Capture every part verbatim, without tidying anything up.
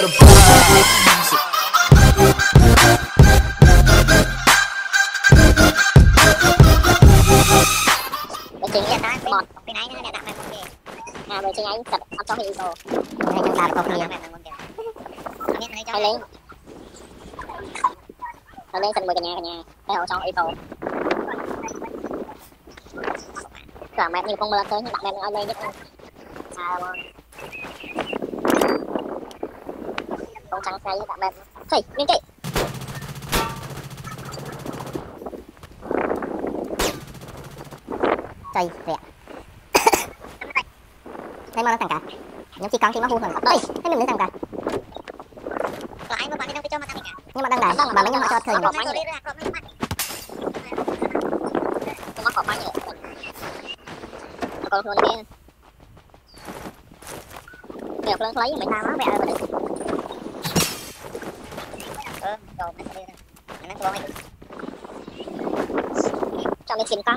the vibes. Chuyện như là một cái này nó đặt mày một cái à rồi chuyện ấy tập ấp cho hiệu đồ này chúng ta có nhiều hay lên hay lên sân mười cái nhà cái nhà cái hậu cho hiệu đồ cả mẹ nhiều con mưa tới nhưng đặt mẹ ở đây nhất sao con trắng say với đặt mẹ hey lên chị trời rẻ đây mà nó thằng cả nhưng chỉ con thì nó hù hơn đây thế mình mới thằng cả còn anh mà bạn đi đâu cái cho mà thằng cả nhưng mà đang đài bà mấy nhưng mà cho thời ngọc máy rồi nó có bao nhiêu còn luôn kia nhiều lớn lấy mình tao nó vẽ rồi đấy ơ đồ nó sẽ đi nó có cho mình xin con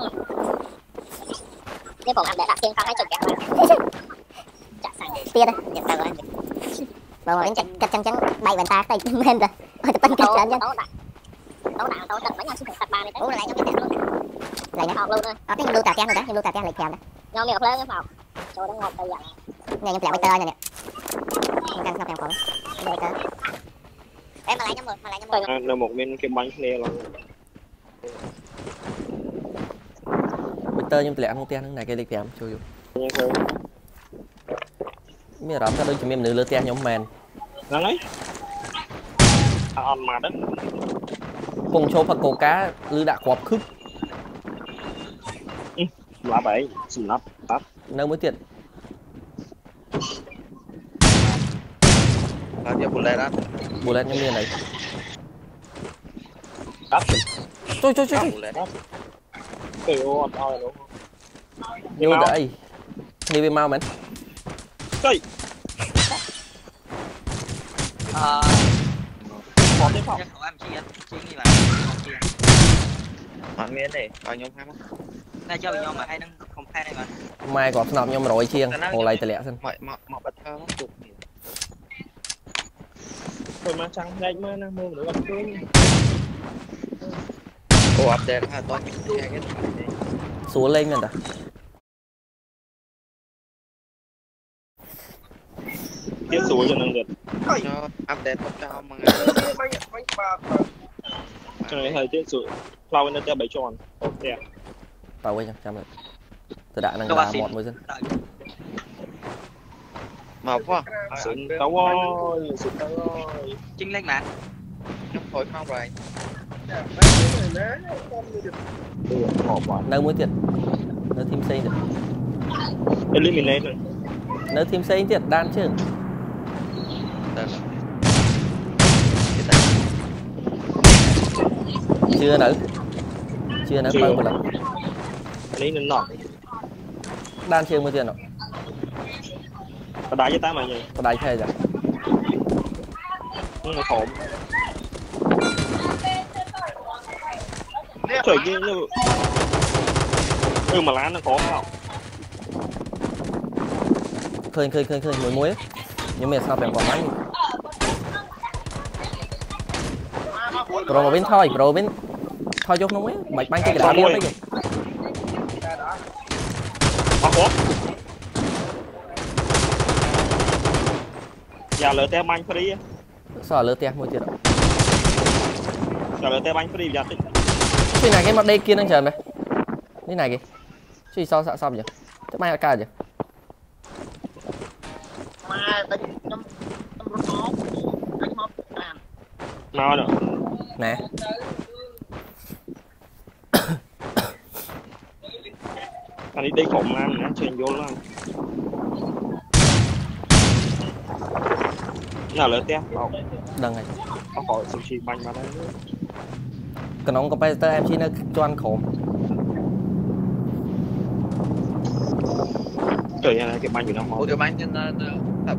nếu bọn anh để đặt tiền con hay chụp kẹo chả sẵn tia đây nhận tao rồi bảo mà chân chân chân bay bàn ta tay men rồi ôi tập bắn chân chân đấu đạn đấu đạn đấu trận mấy nhau xin tập ba này tới lại trong cái luôn lại nó học luôn thôi ở cái lưu tà trang rồi đó lưu tà trang lại kèm đó nhau miệng lớn cái phòng cho nó ngọt tay dặn này nhầm lẹo bay tơ này nè đang ngọc kèm còn bay tơ em mà lại trong một mà lại trong một là một bên cái bánh này là tơ nhưng lẹ không tiền này cái lịch kèm cho dù mình đó đôi chúng mình nữ lừa tiền nhóm mền nó lấy on mà đó cùng cho phật cổ cá lư đã quặp khức lá bảy xin lắp tắt nơi mới tiền là giờ bù lê đó bù lên nhóm miền này tắt trôi trôi trôi cái ô thôi đúng như đây như bên mau mình cây ờ có tiếp không em chi anh chi như là bạn miếng này bao nhiêu hai mắt này cho nhau mà hay đang không khai đây mà mai có nộp nhau mà rồi chiêng hồ lại tệ lẹ xin mọi mọi mọi bật thơ lắm chụp thôi mà trắng đây mới nó mua nữa gặp tôi ô update ha tôi cái xuống lên mình đã tiếp xuống cho năng được cho update cho mà cho nên thời tiếp xuống lao lên cho bảy tròn ok tao quên trăm rồi tôi đã năng là một mươi dân mà quá xin tao ơi xin tao ơi chính lên mà nó thôi không rồi nơi mới tiền nơi thêm xây được eliminate nơi thêm xây tiền đan chứ chưa nữ chưa nữ bao một lần lấy nên nọ đan chưa mới tiền rồi có đá với ta mà nhỉ có đáy thay rồi nó khổm trời kia như ừ mà lá nó có không khơi khơi khơi khơi muối muối nhưng mà sao phải còn máy rồi mà bên thôi rồi bên thôi chốt nó mới mạch bánh cái đá đi đấy kìa giờ lỡ tem bánh free sao lỡ tem mua chưa đâu giờ lỡ tem bánh free giờ tích cái này cái mặt đây kia đang chờ này cái này kìa chứ sao sao xong vậy cái mai ca vậy nào nữa nè anh đi đây khổng ăn nó chuyện vô lắm nào lỡ tem đằng này có khỏi sushi bánh vào đây còn ông có bây em chỉ nó cho ăn khổ trời này cái bánh gì đâu mà cái bánh trên tập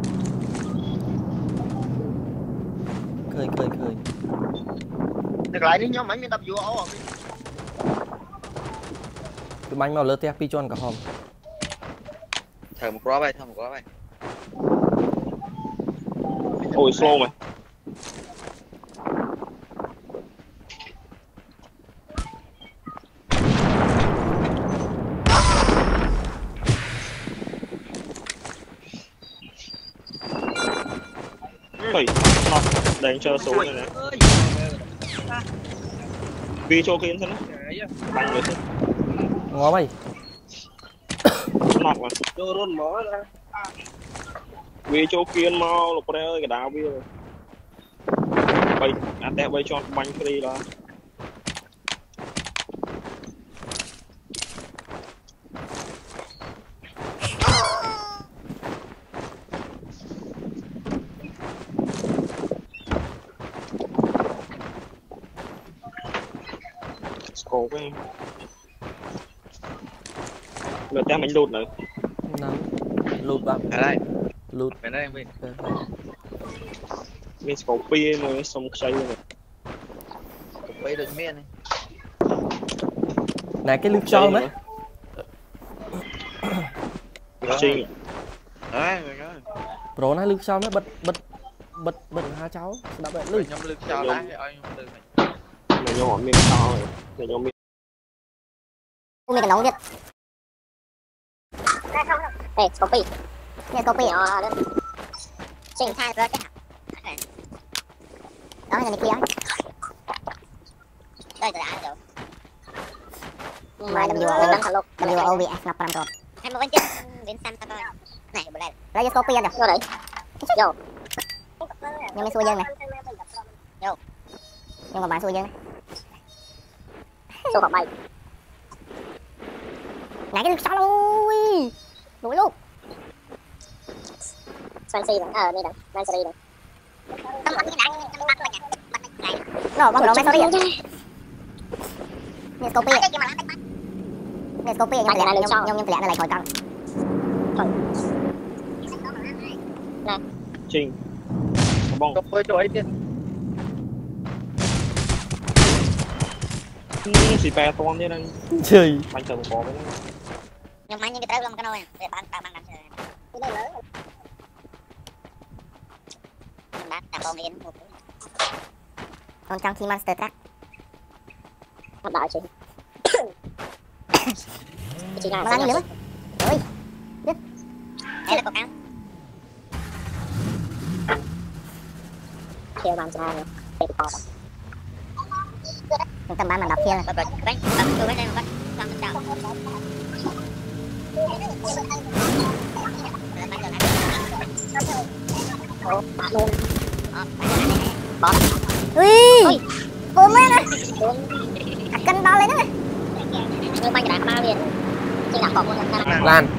khơi khơi khơi được lại đi nhóm mấy mình tập vô ấu cái bánh màu lơ tép pi cho ăn cả hòm thở một quá bay thở một quá bay ôi slow mày Ôi, nó đánh cho số này nè vì cho kiến thân bằng người thân ngó mày nọt mà cho rôn mỏ ra vì cho kiến mau lục ra cái đào bia bay anh đẹp bay cho bánh free đó cổ với lượt đem mình lụt nữa nào lụt bắp ở đây lụt bên đây em bên mình cổ pia mà xong xây rồi bây được miên này này cái lưng sau đấy chi đấy rồi đó pro nó lưng sau nó bật bật bật bật hai cháu đã vậy lưng nhóm lưng sau đấy ơi nhóm lưng này nhóm mình to rồi này nhóm mình mình cái nóng nhất ê copy nè copy nhỏ lên chỉnh thay rồi chứ đó là này kia đây là ai rồi mà W O W O V S ngập làm rồi em một bên trên đến xem tao này bữa đây lấy cho copy được vô đấy vô nhưng mà xui dân này vô nhưng mà bạn xui dân này xui khỏi bay nãy cái được sao luôn đuổi luôn Swansea rồi ờ đây nè Swansea rồi không bắn cái đạn trong bắn rồi nè nó bắn rồi mấy sorry rồi nè copy nè copy nhưng mà nhưng nhưng nhưng lại khỏi con nè Trình bong tôi cho ấy tiên xì pe toan thế nên chơi bánh tường có với nhưng mà những cái tới luôn cái nồi để bán bán bán bán cái đây lớn bán tạm bom lên con trong khi monster track một đại chị chị làm gì nữa ơi đây là cột áo kêu làm sao nữa đẹp to trung tâm bán mình đọc kia là bật bật bánh bật tôi bên đây mà bắt làm sao luôn bỏ ui bơm á nè cân to lên đó nè nhưng bánh đã bao liền chỉ là còn một lan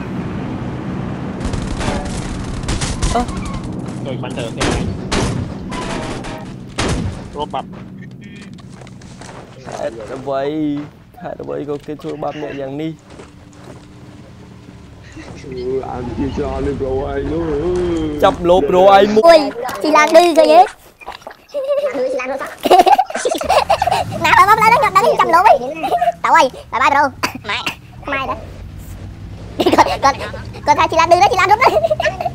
ơ rồi bánh tường thế này rốt bắp đã vậy hai đã vậy có cái chua bắp nhẹ nhàng đi ăn chia cho lên rồi anh ơi chập lốp rồi anh mua ui chị làm đi rồi vậy nào bà bóp lên đó đã đi chập lốp đi tao ơi bye bye bro mai mai đó con con con thay chị làm đi đó chị làm đúng đấy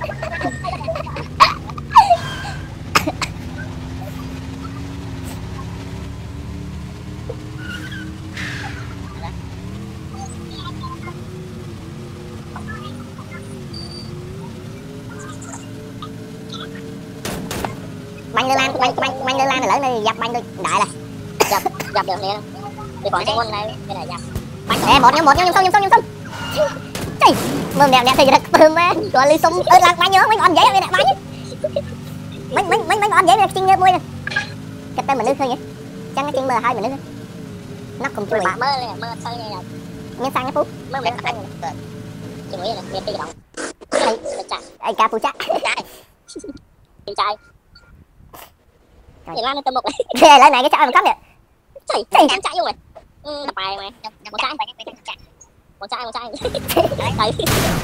banh lơ lan banh banh banh lơ lan là lớn này dập banh tôi đại là dập dập được liền đi khỏi cái môn này cái này dập banh một nhóm một nhóm xong nhóm xong nhóm xong chị mồm đẹp đẹp thì được mồm á rồi ly sung ơi là banh nhớ mấy con dễ vậy nè banh mấy mấy mấy mấy con dễ là chinh môi nè cái tên mình nước thôi vậy chẳng cái chinh mơ hai mình nước nó cùng chui mơ này mơ sơi này là nhân sang cái phút mơ đẹp anh chị nghĩ là đẹp đi động ai ca phu chắc chị trai thì lan lên tầm một này lên này cái chạy một cấp nè chạy chạy em chạy luôn rồi ừ bài mà một chạy một chạy một chạy đấy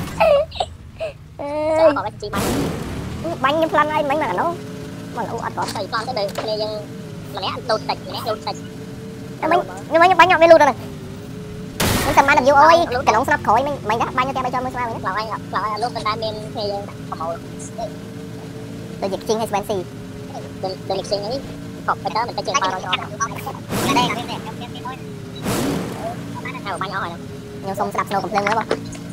chạy còn cái chị bánh bánh như plan ai bánh mà nó mà nó ăn có chạy con cái đời này nhưng mà lẽ lột sạch lẽ lột sạch bánh nhưng mà bánh nhọn bên luôn rồi này nhưng tầm ba làm vô ôi cái nóng sắp khỏi mình mình đã bánh cho cho mới sao đấy là anh là lúc bên tai bên thì không màu tôi dịch chinh hay Swansea đừng đừng lịch suy nghĩ học phải tới mình phải chơi bao rồi cho đây là cái thôi nào bao nhỏ rồi nhưng xong đập nô cầm lên nữa không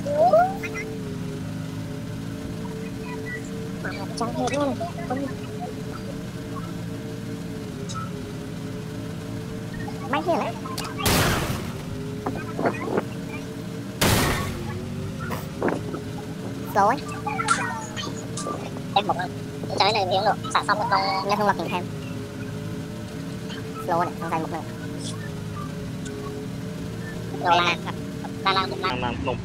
chẳng hết luôn mấy kia đấy rồi em một trái này miếng được xả xong rồi con lên không lọc nhìn thêm lô này con dây một nữa rồi là là làm một làm làm nồng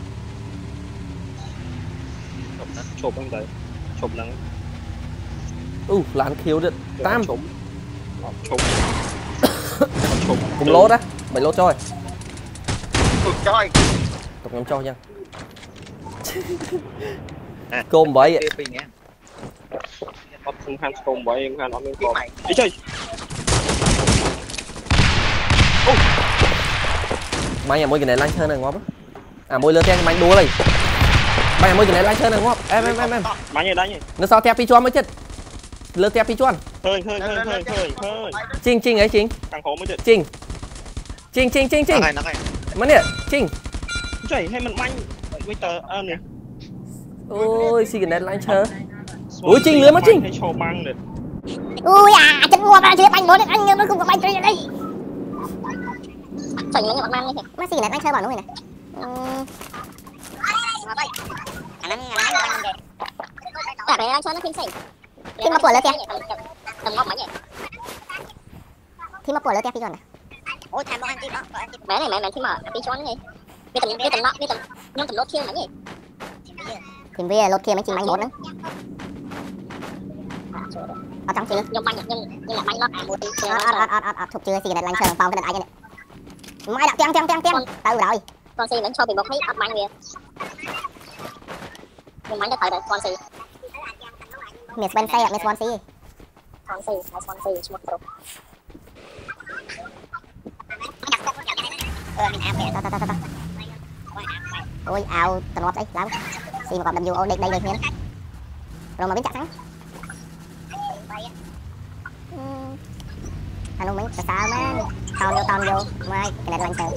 chụp anh đấy chụp nắng u lán khiếu được tam chụp chụp chụp cùng lốt á bảy lốt trôi cực chơi tục nhóm trôi nha côm bảy bắp không han côm bảy em han nó miếng côm đi chơi mày à mỗi cái này lanh hơn này ngóp à mỗi lượt theo mày đua này mày à mỗi cái này lanh hơn này ngóp em em em em mày như đấy nhỉ nó sao theo pi chuan mới chết lượt theo pi chuan hơi hơi hơi hơi hơi hơi chinh chinh ấy chinh càng khó mới chết chinh chinh chinh chinh chinh mất nè chinh chảy hay mình manh bây giờ ơn nè ôi xì cái này lanh chơi ôi chinh lứa mất chinh cho băng được ui à chân mua ba chưa bánh bố được anh nó không có bánh chơi đây chỉnh mấy cái băng như thế mà xì này anh chơi bảo nó này cả cái anh chơi nó kinh xỉ thì mà của lỡ kìa tầm ngọc mấy nhỉ thì mà của lỡ kìa phi này ôi tham ăn tim đó bé này mẹ mẹ thì mở phi chón gì cái tầm cái tầm nọ cái tầm nhưng tầm lốt kia mấy nhỉ thì bây giờ lốt kia mấy chị bánh bột nữa ở trong chị nhưng bánh nhưng nhưng là bánh lót à một tí ọt ọt ọt ọt ọt thuộc chưa xì này lành chơi bao cái đợt ai này mai đạo tem tem tem tem tao rồi con xì vẫn cho bị bọc hết ấp bánh kìa nhưng bánh đã thời đấy con xì Miss Wednesday Miss Wednesday Swansea Swansea Swansea ờ mình ảo kìa ta ta ta ta ôi ảo tao nót đấy lắm xì mà còn đâm vô ô đây đây đây nha rồi mà biến chặt thắng anh luôn mấy tại sao má tao vô tao vô mai cái này là anh chơi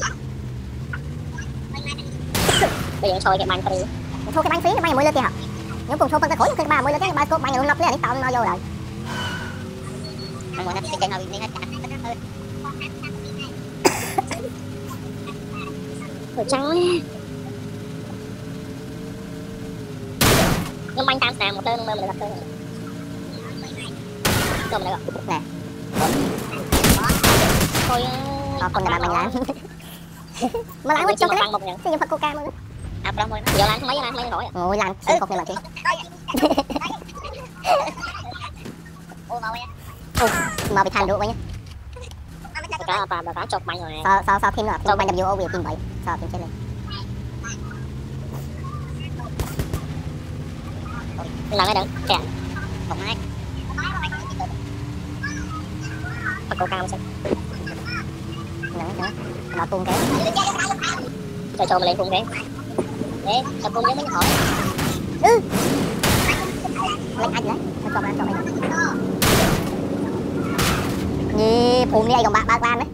bây giờ soi cái bánh free thôi cái bánh free mày mới lên kìa hả nếu cùng số phân cái khối cái ba mới lên cái ba cốt mày luôn lắp lên tao nó vô rồi anh muốn nắp cái nào đi hết cả trắng nhưng anh tam sàm một tên mà mình gặp tên cầm này nè thôi nó còn là bạn mình làm mà làm trong cái đấy thì phật coca mới à đâu rồi giờ làm mấy làm mấy nổi ngồi làm xuyên cục này là chứ mà bị thành được vậy nhá cái bà bà cá chọc mạnh rồi sao sao sao thêm nữa chọc mạnh W O về tìm bảy sao thêm chết lên làm cái đừng kẹt một hai phật coca không xem nữa nữa nó tung cái cho cho mình lên tung cái đấy cho tung cái mấy hỏi ừ lấy anh đấy cho cho anh cho anh nhi phùn đi ai còn ba ba quan đấy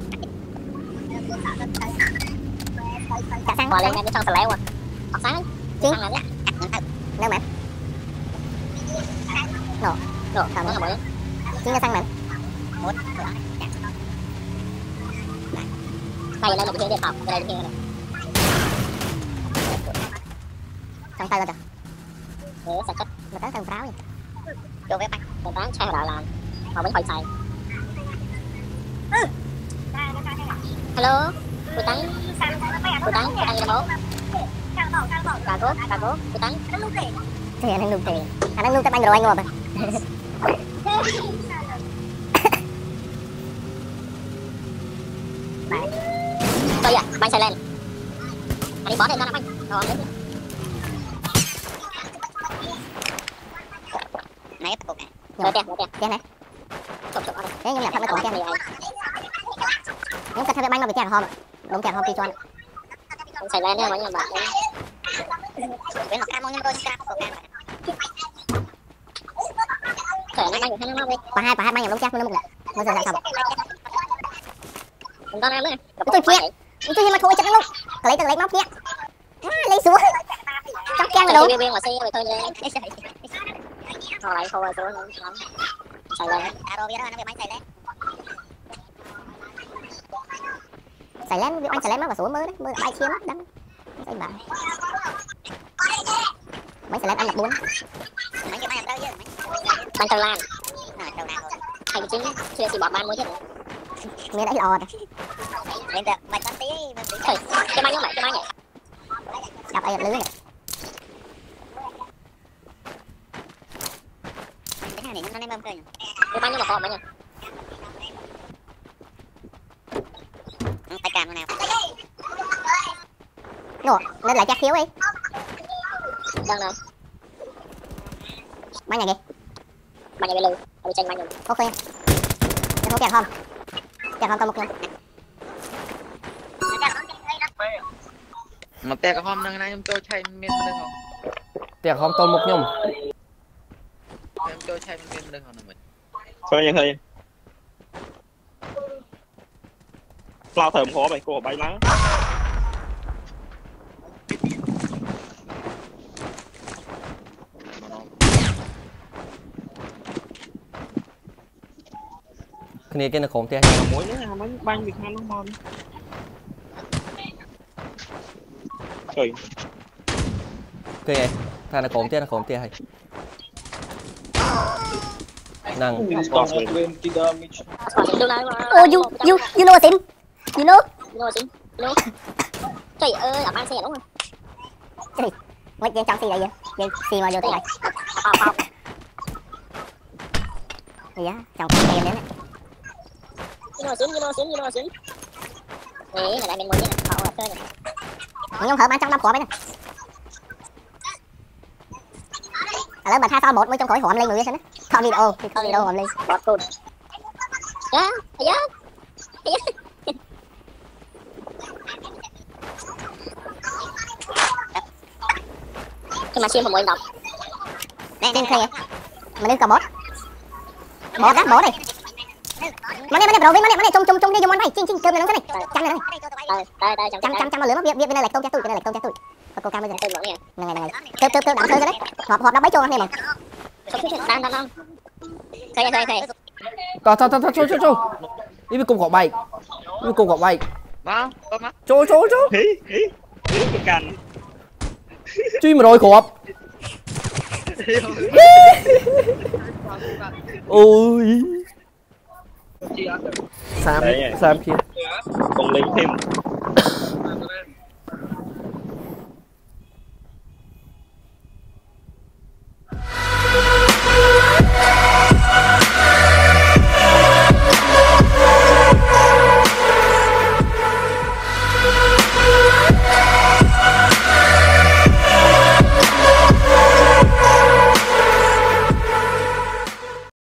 cả sáng qua lên em cho sờ leo à học sáng chứ ăn là nè mẹ nổ nổ thằng nó mới chính là sang mẹ tay lên một cái điện học cái này cái này trong tay ra kìa để sạch chất mà tới thằng pháo vậy vô với bánh thằng pháo xe đảo làm họ vẫn phải xài hello cô tấn cô tấn cô tấn đi đâu cà cố cà cố cô tấn thì anh đang nung tiền anh đang nung cái bánh rồi anh ngồi tôi à bánh xài lên anh đi bỏ đây ra bánh rồi này cục này rồi tiền rồi tiền tiền này chụp chụp thế nhưng mà thằng nó còn tiền này nhưng cái thằng bánh nó bị tiền hôm đúng tiền hôm đi cho anh xài lên nha mọi người bạn với học cam nhưng tôi cam cục cam khởi nó bay hai nó ba hai ba hai bay nhập lông chắc nó một nè bây giờ lại xong chúng ta làm nữa tôi kia tôi mà thôi chắc nó luôn lấy từ lấy móc kia lấy xuống chắc chắn là đúng viên mà xe rồi thôi lên thôi lại thôi rồi lắm xài lên aro bia đó nó bị máy xài lên xài lên anh xài lên nó xuống mưa đấy mưa bay kia mất đắng xài bạn mấy xài lên anh nhập buôn mấy cái máy nhập đâu chứ bánh tàu lan thành chính chưa chỉ bỏ ban mới chứ nghe đã lò rồi hiện tại mày con tí cái máy giống vậy cái máy nhảy đập ai lưới này cái này nó nem cơ cái máy nhưng mà còn mấy nhỉ tay cam nào nổ lên lại chắc thiếu đi đang đâu máy này kìa máy này bị lư bị tranh máy rồi ok không kẹt không kẹt không tao một lần mà te cái hôm nay em tôi chay miên được không? Te không tôn một nhung. Em tôi chay miên được không mình? Sao như thế? Lao thầm khó mày cô bay lắm. Cái này cái nó khổng te. Mỗi nữa bánh bánh Việt Nam nó ngon. Trời. Cái này, thằng nó khổng te nó khổng te hay. Năng. Oh, you you you know Sim? You know? You know Sim? You know? Trời ơi, làm ăn xe đúng không? Trời, mấy cái trong xe vậy vậy? Xe mà vô tới này. Không không. Gì á? Trong xe đến đấy. You know Sim? You know Sim? You know Sim? Nè, là lại mình muốn vậy. Họ là chơi này. Nhưng hở bán trong năm quả mấy nè. À, lớn bật hai sao một mới trong khỏi hòm lên người xem á. Không video, không video hòm lên. Bot luôn. Dạ, dạ. Cái mà xuyên vào mỗi đọc. Nè, nè, nè. Mà lên cả bot. Bot đắt bot này. Mà này, mà này, bro, mà này, mà này, chung chung chung đi vô món này, chinh chinh cơm này nó cái này. Chăm này này. Đây, đây, chăm chăm chăm mà lửa nó biết biết bên này lệch tôm cha tui, bên này lệch tôm cha tui. Cô cam bây giờ tên nè. Này này này. Tơ tơ tơ đặng tơ đấy. Họp họp đá bấy cho anh em mà. Đang đang đang. Khơi khơi khơi. Tao tao tao cho cho cho. Đi với cùng gọt bay. Đi với cùng gọt bay. Vâng, ôm á. Cho cho cho. Hí hí. Hí cái cành. Truy mà rồi khọp. Ôi. Sam Sam kia. Còn lính thêm